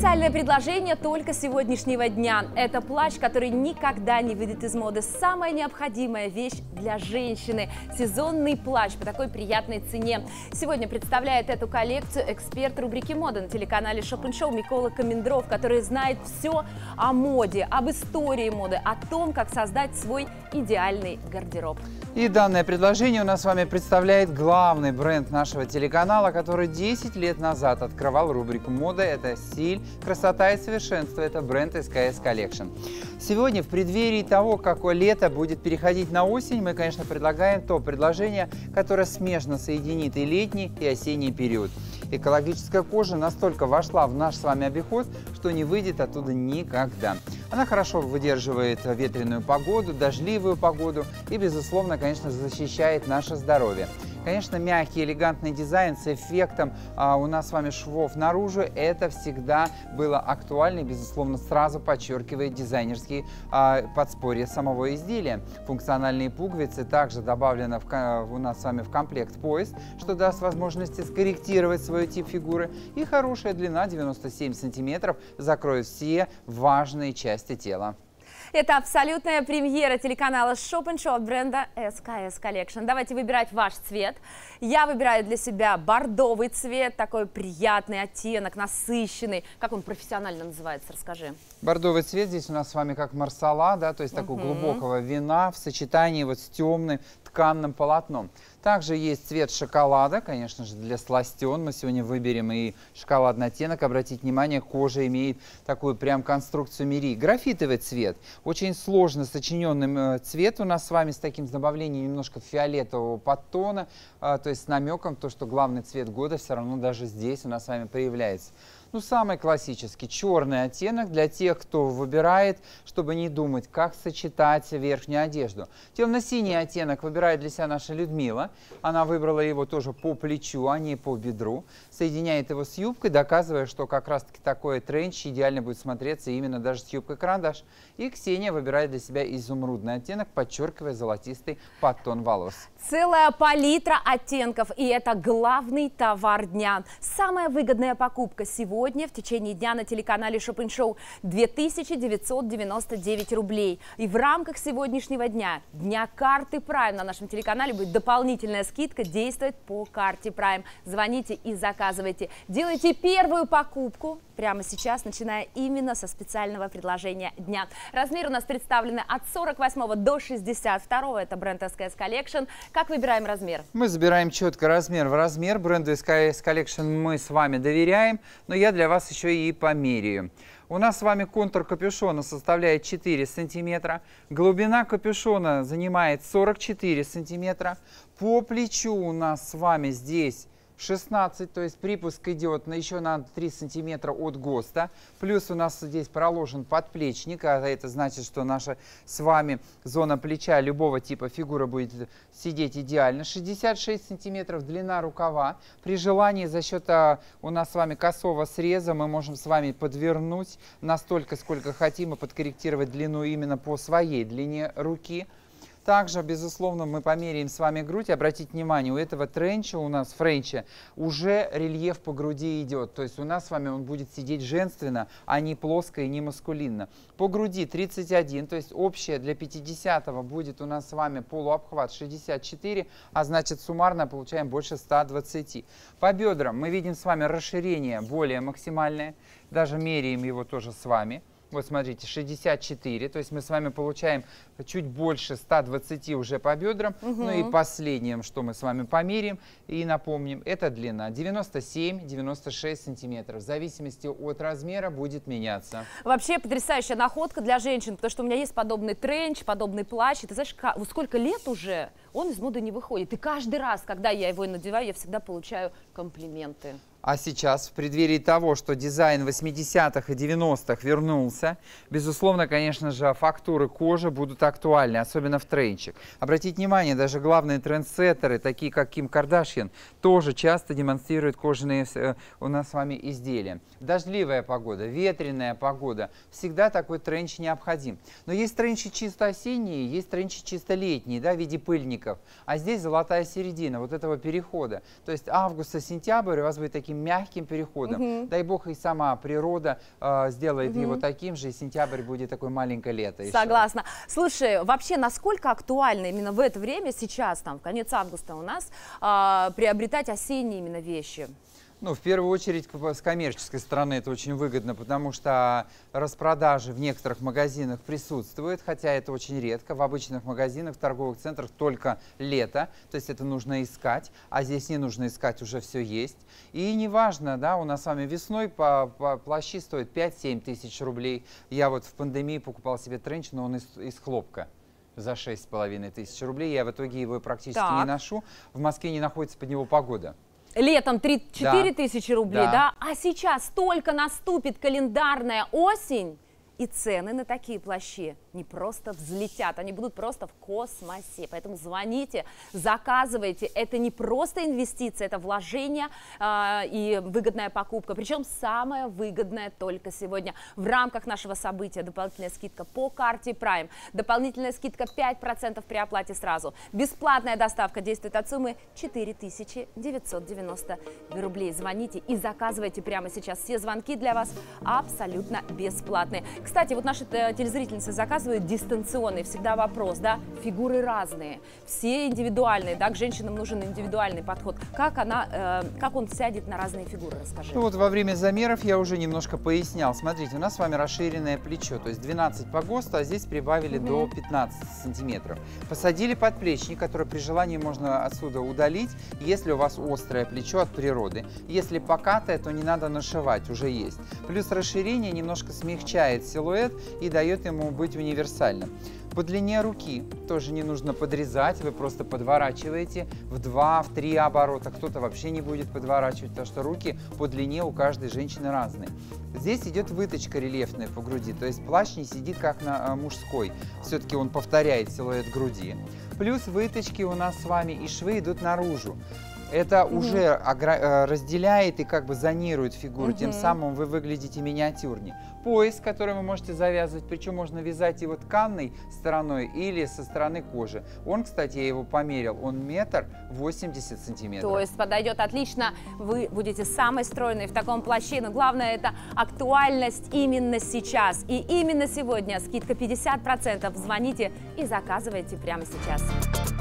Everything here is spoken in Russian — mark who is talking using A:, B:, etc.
A: Специальное предложение только сегодняшнего дня. Это плащ, который никогда не выйдет из моды. Самая необходимая вещь для женщины. Сезонный плащ по такой приятной цене. Сегодня представляет эту коллекцию эксперт рубрики «Мода» на телеканале Shop & Show Микола Комендров, который знает все о моде, об истории моды, о том, как создать свой идеальный гардероб.
B: И данное предложение у нас с вами представляет главный бренд нашего телеканала, который 10 лет назад открывал рубрику «Мода». Это стиль, красота и совершенство. Это бренд SKS Collection. Сегодня, в преддверии того, как лето будет переходить на осень, мы, конечно, предлагаем то предложение, которое смежно соединит и летний, и осенний период. Экологическая кожа настолько вошла в наш с вами обиход, что не выйдет оттуда никогда. Она хорошо выдерживает ветреную погоду, дождливую погоду и, безусловно, конечно, защищает наше здоровье. Конечно, мягкий, элегантный дизайн с эффектом у нас с вами швов наружу, это всегда было актуально и, безусловно, сразу подчеркивает дизайнерские подспорья самого изделия. Функциональные пуговицы также добавлены у нас с вами в комплект пояс, что даст возможности скорректировать свой тип фигуры. И хорошая длина 97 сантиметров закроет все важные части тела.
A: Это абсолютная премьера телеканала Shop & Show от бренда SKS Collection. Давайте выбирать ваш цвет. Я выбираю для себя бордовый цвет, такой приятный оттенок, насыщенный. Как он профессионально называется, расскажи.
B: Бордовый цвет здесь у нас с вами как марсала, да, то есть такого глубокого вина в сочетании вот с темным тканным полотном. Также есть цвет шоколада, конечно же, для сластен. Мы сегодня выберем и шоколадный оттенок. Обратите внимание, кожа имеет такую прям конструкцию мири. Графитовый цвет. Очень сложно сочиненный цвет у нас с вами с таким добавлением немножко фиолетового подтона. То есть с намеком, то, что главный цвет года все равно даже здесь у нас с вами появляется. Ну, самый классический черный оттенок для тех, кто выбирает, чтобы не думать, как сочетать верхнюю одежду. Темно-синий оттенок выбирает для себя наша Людмила. Она выбрала его тоже по плечу, а не по бедру. Соединяет его с юбкой, доказывая, что как раз-таки такой тренч идеально будет смотреться именно даже с юбкой-карандаш. И Ксения выбирает для себя изумрудный оттенок, подчеркивая золотистый подтон волос.
A: Целая палитра оттенков, и это главный товар дня. Самая выгодная покупка сегодня в течение дня на телеканале Shop & Show 2999 рублей. И в рамках сегодняшнего дня, дня карты Prime, на нашем телеканале будет дополнительная скидка действовать по карте Prime. Звоните и заказывайте. Делайте первую покупку прямо сейчас, начиная именно со специального предложения дня. Размеры у нас представлены от 48 до 62. Это бренд SKS Collection. Как выбираем размер?
B: Мы забираем четко размер в размер. Бренду SKS Collection мы с вами доверяем, но я для вас еще и померяю. У нас с вами контур капюшона составляет 4 сантиметра. Глубина капюшона занимает 44 сантиметра. По плечу у нас с вами здесь 16, то есть припуск идет еще на 3 сантиметра от ГОСТа. Плюс у нас здесь проложен подплечник, а это значит, что наша с вами зона плеча любого типа фигуры будет сидеть идеально. 66 сантиметров длина рукава. При желании за счет у нас с вами косого среза мы можем с вами подвернуть настолько, сколько хотим, и подкорректировать длину именно по своей длине руки. Также, безусловно, мы померяем с вами грудь. Обратите внимание, у этого тренча, у нас френча, уже рельеф по груди идет. То есть у нас с вами он будет сидеть женственно, а не плоско и не маскулинно. По груди 31, то есть общее для 50-го будет у нас с вами полуобхват 64, а значит суммарно получаем больше 120. По бедрам мы видим с вами расширение более максимальное. Даже меряем его тоже с вами. Вот смотрите, 64, то есть мы с вами получаем чуть больше 120 уже по бедрам. Ну и последнее, что мы с вами померим и напомним, это длина 97-96 сантиметров. В зависимости от размера будет меняться.
A: Вообще потрясающая находка для женщин, потому что у меня есть подобный тренч, подобный плащ. И ты знаешь, сколько лет уже он из моды не выходит. И каждый раз, когда я его надеваю, я всегда получаю комплименты.
B: А сейчас, в преддверии того, что дизайн 80-х и 90-х вернулся, безусловно, конечно же, фактуры кожи будут актуальны, особенно в тренчах. Обратите внимание, даже главные трендсеттеры, такие как Ким Кардашьян, тоже часто демонстрируют кожаные у нас с вами изделия. Дождливая погода, ветреная погода, всегда такой тренч необходим. Но есть тренчи чисто осенние, есть тренчи чисто летние, да, в виде пыльника. пиков, а здесь золотая середина вот этого перехода. То есть август-сентябрь у вас будет таким мягким переходом. Дай бог и сама природа сделает его таким же, и сентябрь будет такое маленькое лето.
A: Согласна. Слушай, вообще, насколько актуально именно в это время, сейчас, там, в конец августа у нас, приобретать осенние именно вещи?
B: Ну, в первую очередь, с коммерческой стороны это очень выгодно, потому что распродажи в некоторых магазинах присутствуют, хотя это очень редко. В обычных магазинах, в торговых центрах только лето, то есть это нужно искать, а здесь не нужно искать, уже все есть. И неважно, да, у нас с вами весной плащи стоят 5-7 тысяч рублей. Я вот в пандемии покупал себе тренч, но он из хлопка за 6,5 тысяч рублей. Я в итоге его практически не ношу. В Москве не находится под него погода.
A: Летом 3-4 тысячи рублей, да? А сейчас только наступит календарная осень, и цены на такие плащи не просто взлетят, они будут просто в космосе. Поэтому звоните, заказывайте. Это не просто инвестиция, это вложение и выгодная покупка. Причем самая выгодная только сегодня. В рамках нашего события дополнительная скидка по карте Prime. Дополнительная скидка 5% при оплате сразу. Бесплатная доставка действует от суммы 4990 рублей. Звоните и заказывайте прямо сейчас. Все звонки для вас абсолютно бесплатные. Кстати, вот наши телезрительницы заказывают дистанционный. Всегда вопрос, да, фигуры разные, все индивидуальные, да, к женщинам нужен индивидуальный подход. Как он сядет на разные фигуры, расскажи.
B: Ну вот во время замеров я уже немножко пояснял. Смотрите, у нас с вами расширенное плечо, то есть 12 по ГОСТу, а здесь прибавили до 15 сантиметров. Посадили подплечник, который при желании можно отсюда удалить, если у вас острое плечо от природы. Если покатое, то не надо нашивать, уже есть. Плюс расширение немножко смягчает силуэт и дает ему быть универсальным. По длине руки тоже не нужно подрезать, вы просто подворачиваете в 2-3 оборота. Кто-то вообще не будет подворачивать, потому что руки по длине у каждой женщины разные. Здесь идет выточка рельефная по груди, то есть плащ не сидит как на мужской, все-таки он повторяет силуэт груди. Плюс выточки у нас с вами и швы идут наружу. Это уже разделяет и как бы зонирует фигуру, тем самым вы выглядите миниатюрнее. Пояс, который вы можете завязывать, причем можно вязать его тканной стороной или со стороны кожи. Он, кстати, я его померил, он 1,80 м.
A: То есть подойдет отлично, вы будете самой стройной в таком плаще, но главное это актуальность именно сейчас. И именно сегодня скидка 50%. Звоните и заказывайте прямо сейчас.